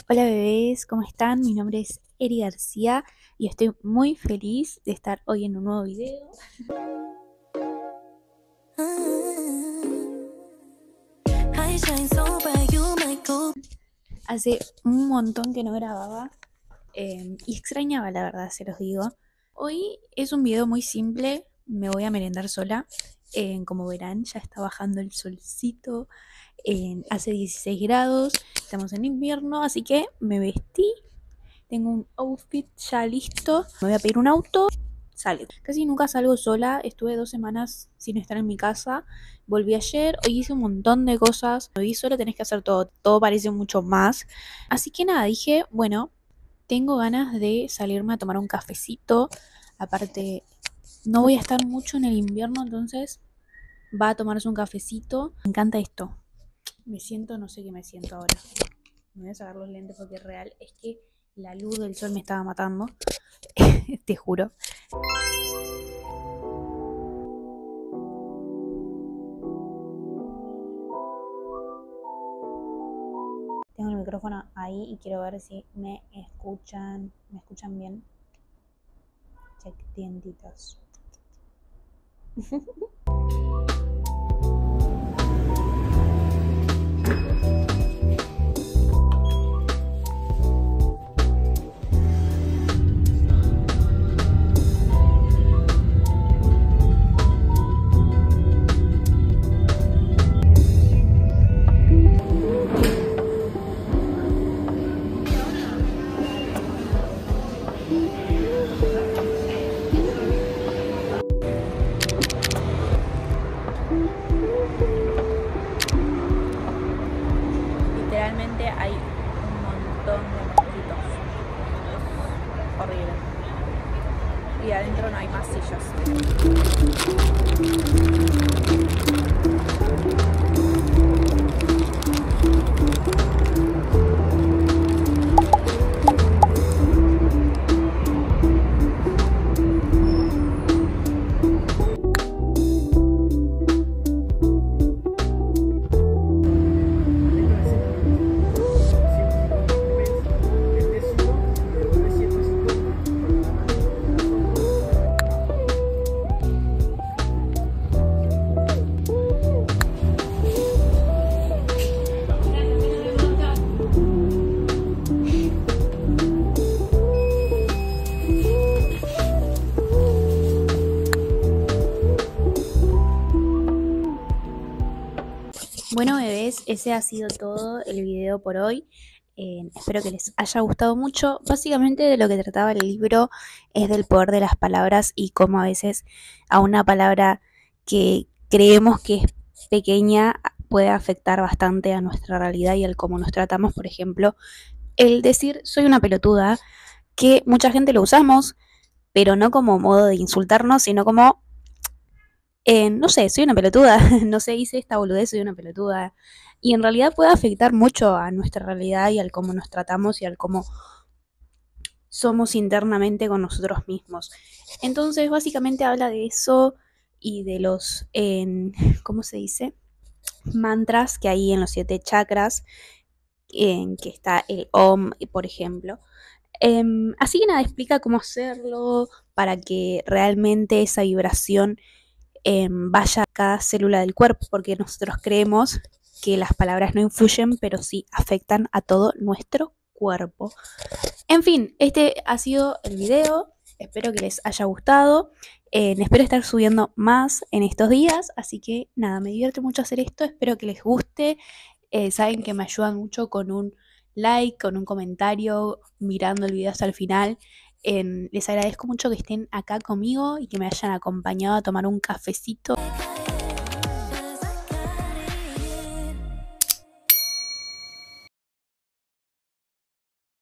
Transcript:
Hola bebés, ¿cómo están? Mi nombre es Eri García y estoy muy feliz de estar hoy en un nuevo video. Hace un montón que no grababa y extrañaba, la verdad, se los digo. Hoy es un video muy simple, me voy a merendar sola. Como verán, ya está bajando el solcito, hace 16 grados, estamos en invierno, así que me vestí. Tengo un outfit ya listo. Me voy a pedir un auto. Sale. Casi nunca salgo sola. Estuve 2 semanas sin estar en mi casa. Volví ayer. Hoy hice un montón de cosas. Me vi sola, tenés que hacer todo. Todo parece mucho más. Así que nada, dije, bueno, tengo ganas de salirme a tomar un cafecito. Aparte, no voy a estar mucho en el invierno, entonces va a tomarse un cafecito. Me encanta esto. Me siento, no sé qué me siento ahora. Me voy a sacar los lentes porque es real. Es que la luz del sol me estaba matando. Te juro. Tengo el micrófono ahí y quiero ver si me escuchan. ¿Me escuchan bien? Check dientitos. Literalmente hay un montón de mosquitos. Es horrible. Y adentro no hay más sillas. Bueno bebés, ese ha sido todo el video por hoy. Espero que les haya gustado mucho. Básicamente de lo que trataba el libro es del poder de las palabras y cómo a veces a una palabra que creemos que es pequeña puede afectar bastante a nuestra realidad y al cómo nos tratamos. Por ejemplo, el decir soy una pelotuda, que mucha gente lo usamos, pero no como modo de insultarnos, sino como no sé, soy una pelotuda, no sé, hice esta boludez, soy una pelotuda. Y en realidad puede afectar mucho a nuestra realidad y al cómo nos tratamos y al cómo somos internamente con nosotros mismos. Entonces, básicamente habla de eso y de los, ¿cómo se dice? Mantras que hay en los 7 chakras, en que está el Om, por ejemplo. Así que nada, explica cómo hacerlo para que realmente esa vibración vaya a cada célula del cuerpo, porque nosotros creemos que las palabras no influyen, pero sí afectan a todo nuestro cuerpo. En fin, este ha sido el video, espero que les haya gustado, espero estar subiendo más en estos días, así que nada, me divierte mucho hacer esto, espero que les guste, saben que me ayudan mucho con un like, con un comentario, mirando el video hasta el final. Les agradezco mucho que estén acá conmigo y que me hayan acompañado a tomar un cafecito.